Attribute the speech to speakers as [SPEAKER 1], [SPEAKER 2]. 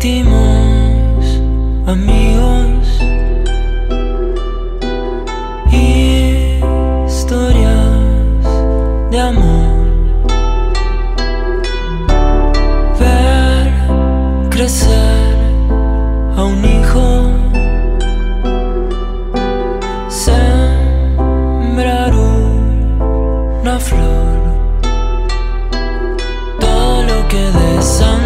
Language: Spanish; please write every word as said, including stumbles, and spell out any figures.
[SPEAKER 1] íntimos amigos, historias de amor, ver crecer a un hijo, sembrar una flor, todo lo que de sangre